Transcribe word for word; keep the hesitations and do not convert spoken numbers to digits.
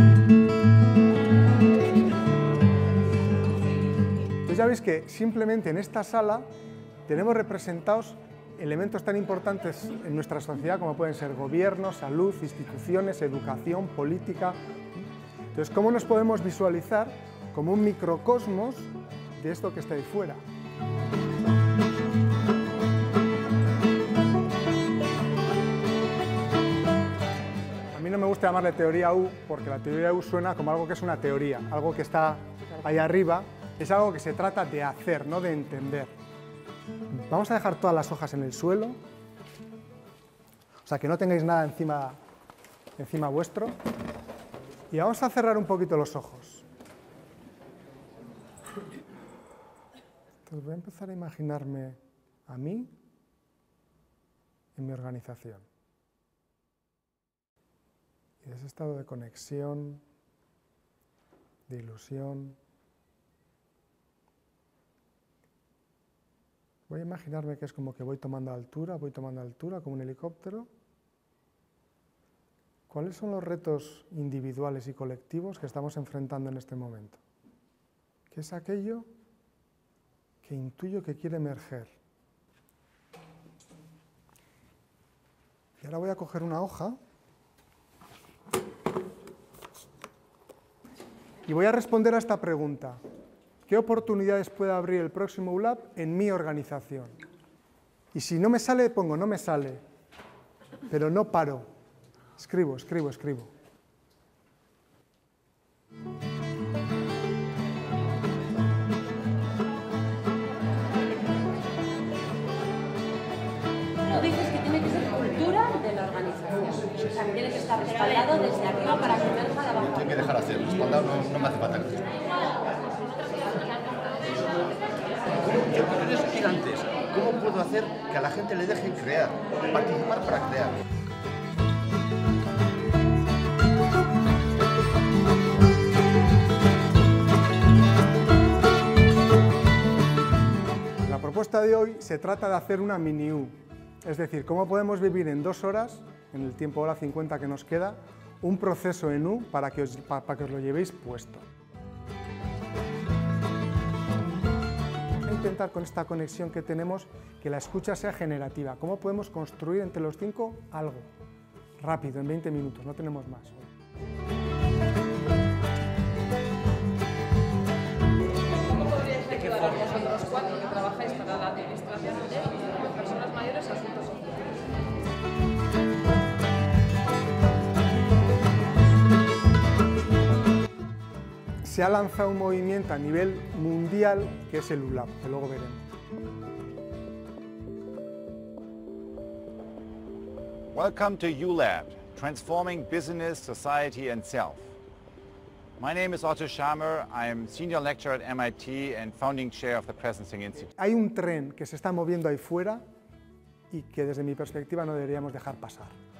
Entonces ya veis que simplemente en esta sala tenemos representados elementos tan importantes en nuestra sociedad como pueden ser gobierno, salud, instituciones, educación, política. Entonces, ¿cómo nos podemos visualizar como un microcosmos de esto que está ahí fuera? A mí no me gusta llamarle teoría U, porque la teoría U suena como algo que es una teoría, algo que está ahí arriba, es algo que se trata de hacer, no de entender. Vamos a dejar todas las hojas en el suelo, o sea que no tengáis nada encima, encima vuestro, y vamos a cerrar un poquito los ojos. Entonces voy a empezar a imaginarme a mí en mi organización. Y de ese estado de conexión, de ilusión, voy a imaginarme que es como que voy tomando altura, voy tomando altura como un helicóptero. ¿Cuáles son los retos individuales y colectivos que estamos enfrentando en este momento? ¿Qué es aquello que intuyo que quiere emerger? Y ahora voy a coger una hoja y voy a responder a esta pregunta. ¿Qué oportunidades puede abrir el próximo U L A B en mi organización? Y si no me sale, pongo no me sale, pero no paro. Escribo, escribo, escribo. Tú dices que tiene que ser cultura de la organización. O sea, que tiene que estar respaldado desde arriba para que emerja de abajo. Hay que dejar hacer, respaldado no, no me hace falta. Yo quiero decir antes, ¿cómo puedo hacer que a la gente le dejen crear, participar para crear? La propuesta de hoy se trata de hacer una mini U, es decir, cómo podemos vivir en dos horas, en el tiempo hora cincuenta que nos queda, un proceso en U para que os, para, para que os lo llevéis puesto. Intentar con esta conexión que tenemos que la escucha sea generativa. ¿Cómo podemos construir entre los cinco algo? Rápido, en veinte minutos, no tenemos más. ¿Cómo podríais ayudar a vosotros cuatro que trabajáis para la administración de personas mayores a asuntos sociales? Se ha lanzado un movimiento a nivel mundial que es el U L A B, que luego veremos. Welcome to U L A B, Transforming Business, Society and Self. My name is Otto Scharmer. I am Senior Lecturer at M I T and Founding Chair of the Presencing Institute. Hay un tren que se está moviendo ahí fuera y que desde mi perspectiva no deberíamos dejar pasar.